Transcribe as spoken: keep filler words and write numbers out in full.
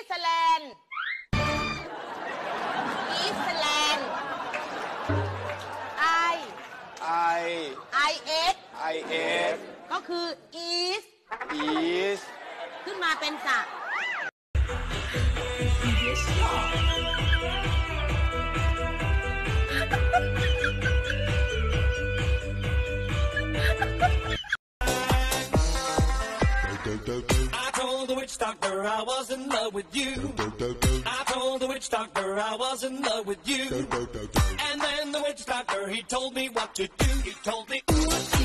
แลนด์อีสแลนด์ I I I S I S ก็คือ East East ขึ้นมาเป็นสระ I told the witch doctor I was in love with you. I told the witch doctor I was in love with you. And then the witch doctor, he told me what to do. He told me, ooh,